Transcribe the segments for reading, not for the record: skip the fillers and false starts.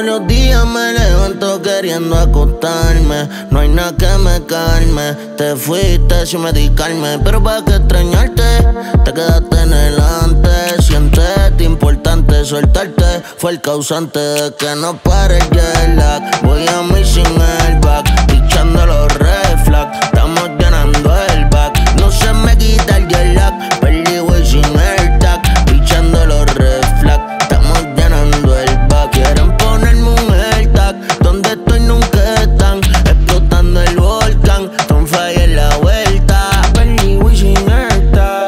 los días me levanto queriendo acostarme. No hay nada que me calme. Te fuiste sin medicarme, pero para qué extrañarte. Te quedaste en el antes. Siéntete importante, soltarte fue el causante de que no pare el jet lag. Voy a mí sin el back, pichando los red flags. Estamos llenando el back, no se me quita el jet lag. Perdí güey sin el tag, pichando los red flags. Estamos llenando el back. Quieren ponerme un AirTag, donde estoy nunca están. Explotando el volcán, con fire en la vuelta. Perdí güey sin el tag,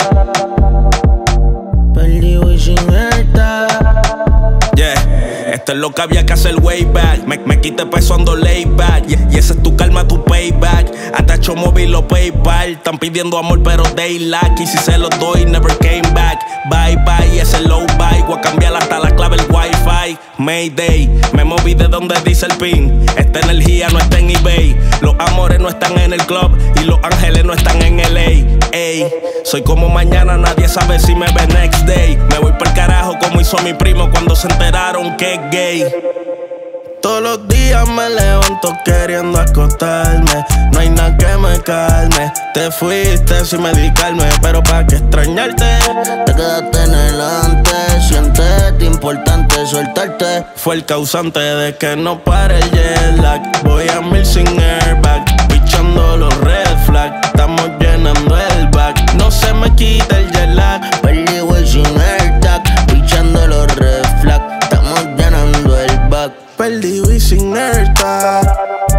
perdí güey sin el tag. Yeah, esto es lo que había que hacer way back. Me quité peso ando laid back. Y esa es tu calma, tu payback. Atacho móvil o PayPal. Están pidiendo amor pero they lack. Y si se los doy, never came back. Bye bye, ese low bye. Voy a cambiar hasta la clave el wifi. Mayday, me moví de donde dice el pin. Esta energía no está en eBay. Los amores no están en el club y los ángeles no están en LA. Ey, soy como mañana, nadie sabe si me ve next day. Me voy por carajo como hizo mi primo cuando se enteraron que es gay. Todos los días me levanto queriendo acostarme. No hay nada que me calme. Te fuiste sin medicarme, pero pa' qué extrañarte. Te quedaste en el antes. Siéntete importante, soltarte fue el causante de que no pare el jet lag. Voy a 1000 sin airbag, pichando los red flags. Estamos llenando el back, no se me quita el jet lag. Perdí güey sin AirTag, pichando los red flags. Estamos llenando el back. Perdí y sin AirTag,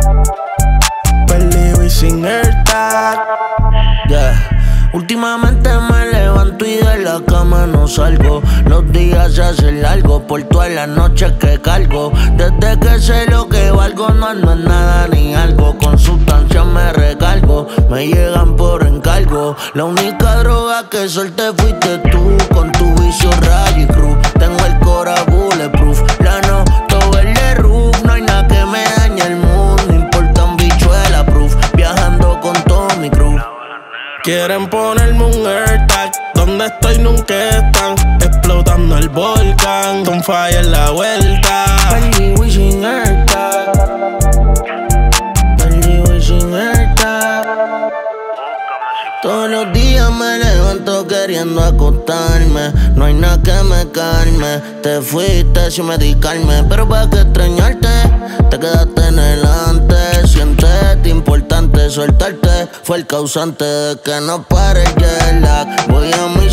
perdí y sin AirTag. Yeah. Últimamente me levanto y de la cama no salgo. Los días se hacen largos por todas las noches que cargo. Desde que sé lo que valgo, no ando en nada ni algo. Con sustancia me recargo, me llegan por encargo. La única droga que solté fuiste tú, con tu vicio Rally Cruz. Tengo el cora bulletproof, la noto verde roof. No hay nada que me dañe el mundo, importa un bichuela proof. Viajando con todo mi crew. Quieren ponerme un AirTag, donde estoy nunca están. Explotando el volcán, con fire en la vuelta. Perdí güey sin AirTag, perdí güey sin AirTag. Todos los días me levanto queriendo acostarme. No hay nada que me calme. Te fuiste sin medicarme, pero para qué extrañarte. Te quedaste en el antes. Siéntete importante, soltarte fue el causante de que no pare el jet lag. Voy a mí